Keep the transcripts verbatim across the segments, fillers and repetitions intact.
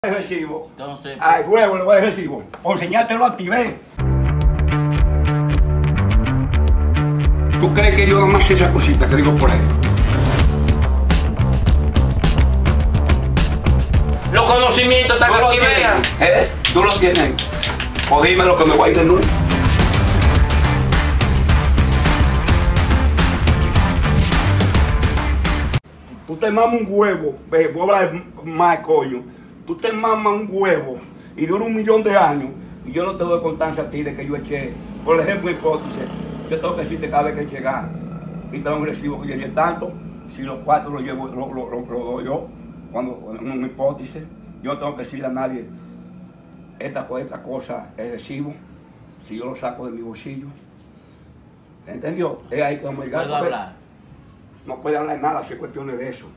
El recibo. Entonces, Ay, huevo, le voy a dar el recibo. Por enseñarte lo activé. ¿Tú crees que yo hago más esa cosita que digo por ahí? los conocimientos están aquí, vean. ¿Eh? Tú lo tienes. O dime lo que me voy a ir de nuevo. Tú te mamas un huevo, ve, voy a hablar más coño. Tú te mamas un huevo y dura un millón de años y yo no te doy constancia a ti de que yo eché. Por ejemplo, hipótesis, yo tengo que decirte cada vez que llegar y te doy un recibo que yo eché tanto, si los cuatro los llevo, lo, lo, lo, lo doy yo, cuando en una hipótesis, yo no tengo que decirle a nadie esta, esta cosa es recibo, si yo lo saco de mi bolsillo. ¿Entendió? Es ahí que vamos a llegar. ¿Puedo hablar? No puede hablar nada si es cuestiones de eso.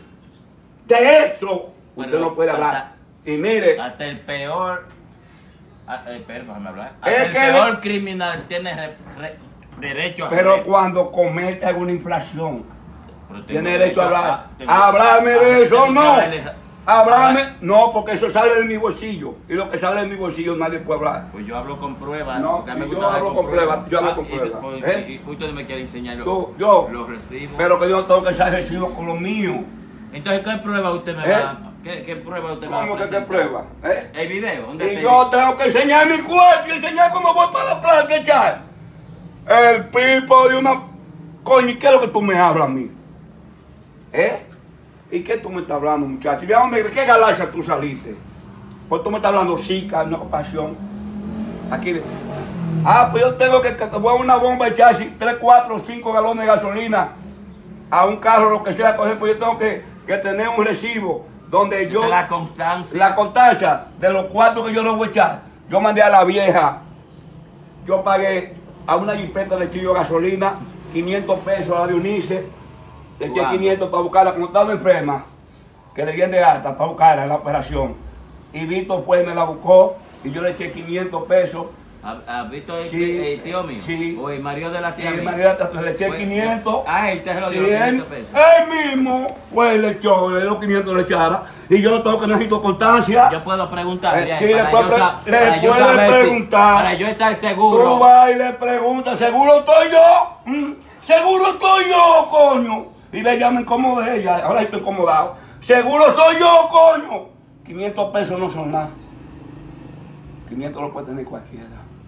De eso Bueno, usted no puede hasta, hablar. Y mire, hasta el peor, hasta el peor, déjame hablar. Hasta Es el que- peor criminal tiene re- re- derecho a pero hablar. cuando comete alguna infracción, Pero tengo tiene derecho a hablar. a- tengo- Háblame a- de eso, tengo que no. hablarle- Háblame, hablar- no, porque eso sale de mi bolsillo. Y lo que sale de mi bolsillo nadie puede hablar. Pues yo hablo con pruebas. No, porque a mí me si gusta yo hablar hablo con pruebas, yo hablo Ah, con y- pruebas, pues, ¿eh? Y, y usted me quiere enseñar los, Yo, yo. los recibos. Pero que yo no tengo que ser recibo con lo mío. Entonces, ¿qué prueba usted me ¿Eh? va a ¿Qué, qué prueba usted me va a ¿Cómo que te presentar? prueba? ¿Eh? El video, ¿dónde Y te yo tengo que enseñar mi cuarto y enseñar cómo voy para la playa, echar. El pipo de una... Coño, ¿y qué es lo que tú me hablas a mí? ¿Eh? ¿Y qué tú me estás hablando, muchacho? ¿Y de dónde, de qué galaxia tú saliste? Pues tú me estás hablando Zika, una ocasión. Aquí. Ah, pues yo tengo que, que te voy a una bomba echar tres, cuatro, cinco galones de gasolina a un carro, lo que sea, por ejemplo, yo tengo que, que tener un recibo donde Esa yo... es la constancia. La constancia de los cuatro que yo le voy a echar. Yo mandé a la vieja, yo pagué a una jipeta de chillo de gasolina, quinientos pesos a la de Unice, le eché Wow. quinientos para buscarla, como estaba enferma, que le dieron de alta para buscarla en la operación. Y Víctor fue y me la buscó, y yo le eché quinientos pesos. ¿Has visto el, Sí, el tío mío? sí. O el marido de la Sí, tía mía. María, le eché Pues, quinientos. Ah, él te se lo dio Sí, los él, quinientos pesos. él mismo, pues le echó, le dio quinientos le echara, y yo no tengo que necesito constancia. Yo puedo preguntarle Eh, a sí, él le para, puede yo, pre- sa- le para yo puede saber si- preguntar. para yo estar Tú seguro. vas y le preguntas, ¿seguro estoy yo? Mm, ¿Seguro estoy yo, coño? Y le llaman como de ella, ahora estoy incomodado. ¿Seguro soy yo, coño? quinientos pesos no son nada. quinientos lo puede tener cualquiera.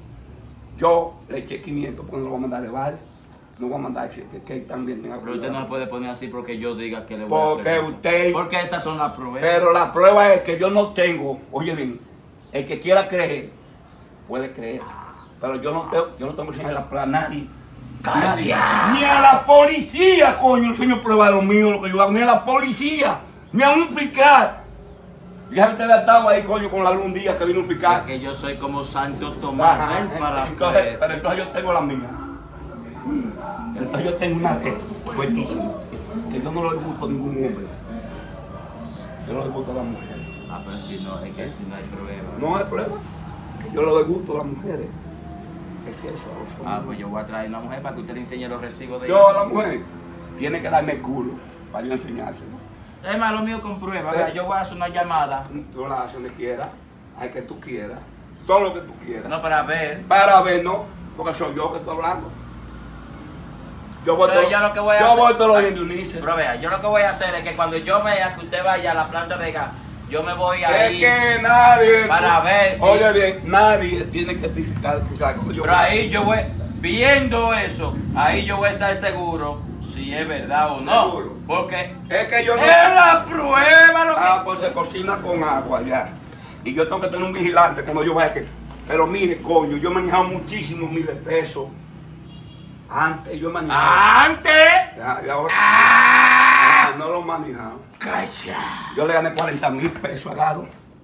Yo le eché quinientos porque no lo voy a mandar de vale. No voy a mandar que, que, que también tenga Pero usted no cuidado. se puede poner así porque yo diga que le voy a Porque preguntar. usted... Porque esas son las pruebas. Pero la prueba es que yo no tengo, oye bien, el que quiera creer, puede creer. Pero yo no tengo, yo no tengo que enseñar la prueba a nadie. Nadie. Ni a la policía, coño, enseño prueba de lo mío, lo que yo hago, ni a la policía, ni a un fiscal. Ya usted ha estado ahí, coño, con la luz un día que vino un fiscal. Porque yo soy como Santo Tomás. Ajá, ¿eh? Para entonces, creer. pero entonces yo tengo la mía. Entonces yo tengo una de fuertísima, que yo no le gusto a ningún hombre. Yo no le gusto a las mujeres. Ah, pero si no, es que si no hay prueba. No hay prueba, que yo le doy gusto a las mujeres. Es eso. eso. Ah, pues yo voy a traer una mujer para que usted le enseñe los recibos de Yo a la mujer tiene que darme el culo para yo enseñárselo. Es más, lo mío con prueba. ¿Eh? Vea, yo voy a hacer una llamada. Tú la haces donde quieras, hay que tú quieras, todo lo que tú quieras. No, para ver. Para ver, no, porque soy yo que estoy hablando. Yo voy Entonces, todo, yo lo que voy a yo hacer- voy todos los días de Unice. Pero vea, yo lo que voy a hacer es que cuando yo vea que usted vaya a la planta de gas, yo me voy Es ahí. que nadie. Para ver si- Oye bien, nadie tiene que verificar que sabe cómo yo. Pero ahí yo voy, viendo eso, ahí yo voy a estar seguro si es verdad o no. Seguro. Porque Es que yo no. es la prueba lo que. Ah, pues se cocina con agua ya. Y yo tengo que tener un vigilante cuando yo vaya que. Pero mire, coño, yo he manejado muchísimos miles de pesos. Antes yo he manejado. Antes. Ya, y ahora. ¡Ah! Ah, no lo he manejado. ¡Calla! Yo le gané cuarenta mil pesos a Garo.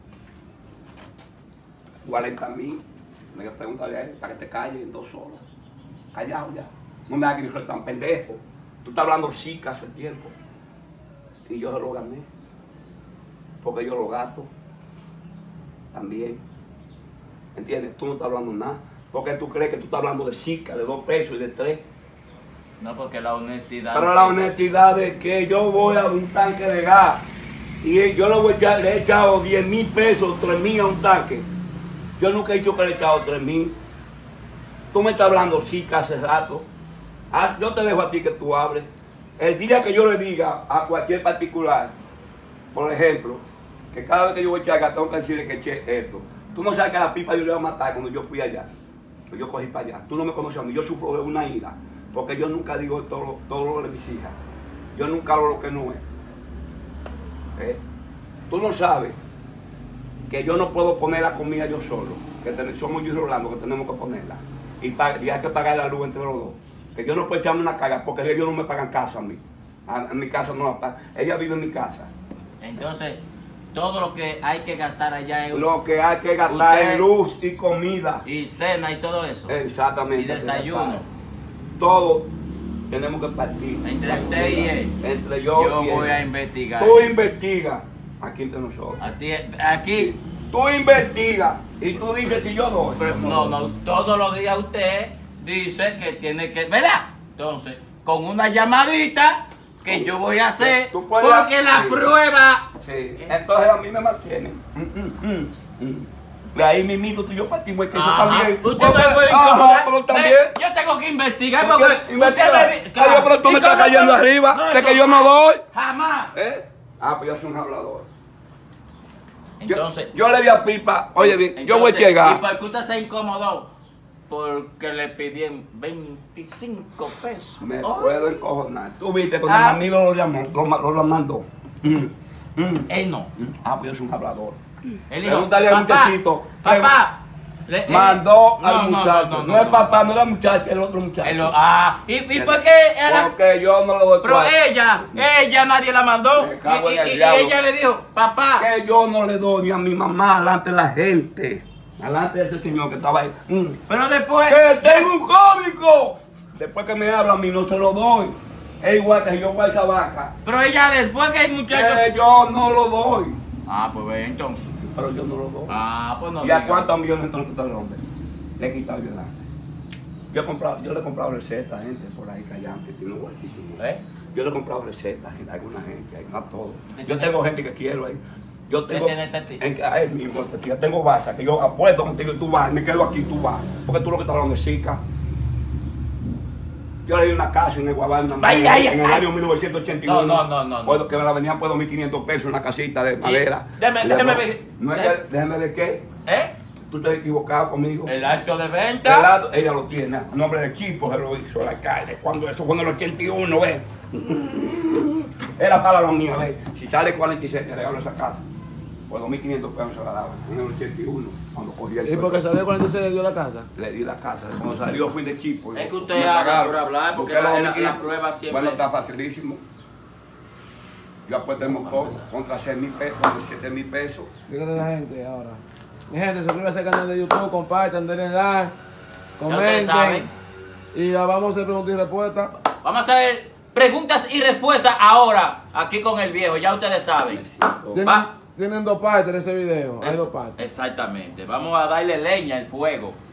cuarenta mil. Me preguntarle a él para que te calles en dos horas. Callado ya. No me hagas que yo soy tan pendejo. Tú estás hablando Zika hace tiempo. Y yo se lo gané. Porque yo lo gasto. También. ¿Entiendes? Tú no estás hablando nada. Porque tú crees que tú estás hablando de Zika, de dos pesos y de tres. No, porque la honestidad. Pero la honestidad es que yo voy a un tanque de gas Y yo le, voy a echar, le he echado diez mil pesos, tres mil a un tanque. Yo nunca he dicho que le he echado tres mil. Tú me estás hablando sí hace rato. Ah, yo te dejo a ti que tú hables. El día que yo le diga a cualquier particular, por ejemplo, que cada vez que yo voy a echar gas tengo que decirle que eché esto. Tú no sabes que a la pipa yo le iba a matar cuando yo fui allá. Pues yo cogí para allá. Tú no me conoces a mí. Yo sufro de una ira. Porque yo nunca digo todo, todo lo de mis hijas. Yo nunca hablo lo que no es. ¿Eh? Tú no sabes que yo no puedo poner la comida yo solo. Que ten, somos yo y Rolando que tenemos que ponerla. Y, pa, y hay que pagar la luz entre los dos. Que yo no puedo echarme una carga porque ellos no me pagan casa a mí. A, en mi casa no la pagan. Ella vive en mi casa. Entonces, todo lo que hay que gastar allá es... Lo que hay que gastar usted, en luz y comida. Y cena y todo eso. Exactamente. Y desayuno. Todo tenemos que partir. Entre usted y él. Entre yo, yo y él. voy a investigar. Tú investiga aquí entre nosotros. A ti, aquí. Tú investiga y tú dices si yo doy. Pero, no, no, todos los días usted dice que tiene que... ¿Verdad? Entonces, con una llamadita que yo voy a hacer, Tú puedes- porque la sí. prueba... Sí, entonces a mí me mantienen. Mm, mm, mm, mm. De ahí mismo tú y yo partimos el queso Ajá. también. Usted Porque- me puede ajá, incomodar. pero también. Eh, Yo tengo que investigar ¿Tú porque quieres investigar? usted me dice... Ay, pero tú me estás cayendo arriba, de que yo no doy. Jamás. ¿Eh? Ah, pues yo soy un hablador. Entonces... Yo, yo le di a Pipa, oye bien, yo voy a entonces, llegar. ¿Y por qué usted se incomodó? Porque le pidieron veinticinco pesos. Me Oh. puedo encojonar. Tú viste cuando Ah. Manilo lo llamó, lo, lo, lo mandó. Mm, mm. Él no. Ah, pues yo soy un hablador. Él dijo, Pregúntale al papá, muchachito. papá. le- él- Mandó no, al no, muchacho. no, No, no, es no. papá, no es la muchacha, es el otro muchacho. Él lo- ah, ¿y, y por qué? Ella- Porque yo no le doy pero cuarto. ella, ella nadie la mandó. Me cago en Y, el y- y diablo. ella le dijo, papá. Que yo no le doy ni a mi mamá delante de la gente. Delante de ese señor que estaba ahí. Mm. Pero después. ¡Que tengo un código! Después que me habla a mí no se lo doy. Es igual que yo voy a esa vaca. Pero ella después que hay muchachos. Que yo no lo doy. Ah, pues ve entonces. Pero yo no lo doy. Ah, pues no. ¿Y a diga. cuántos millones entonces está el hombre? Le he quitado yo delante. Yo, he comprado, yo le he comprado recetas a gente por ahí callante, que no voy a decir su nombre. ¿Eh? Yo le he comprado recetas a alguna gente, no a todos. ¿Usted Yo tiene- tengo gente que quiero ahí. Yo ¿Usted tengo. tiene tati? En, a él mismo, tati, yo tengo basa, que yo apuesto contigo y tú vas, me quedo aquí y tú vas. Porque tú lo que estás hablando es Zika. Yo le di una casa en el Guabana, Ay, ay, en el ay. año mil novecientos ochenta y uno. No, no, no, no, no. Puedo, que me la venían por dos mil quinientos pesos, una casita de madera. déjeme- Y déjeme no- ver. No es que, déjeme ver qué. ¿Eh? Tú estás equivocado conmigo. El acto de El venta. lado, ella lo tiene, a nombre del equipo se lo hizo el alcalde. Cuando eso fue en el ochenta y uno, ¿ves? Era para la mía, ¿ves? Si sale cuarenta y seis, te regalo esa casa. Por dos mil quinientos pesos se la daban en el ochenta y uno, cuando cogí el ¿Y porque salió cuarenta y seis le dio la casa? Le di la casa. Cuando salió fui de chipo. Es que me usted habla pagaron. por hablar, porque Busqué los la- la- dos mil quinientos. la prueba siempre- Bueno, está facilísimo. Yo apuesto el motor contra seis mil pesos, contra siete mil pesos. Dígale a la gente ahora. Mi gente, suscríbanse al canal de YouTube, compartan, denle like, ustedes saben. comenten. Y ya vamos a hacer preguntas y respuestas. Vamos a ver preguntas y respuestas ahora, aquí con el viejo, ya ustedes saben. Tienen, tienen dos partes en ese video. Hay Es- dos partes. exactamente, vamos a darle leña al fuego.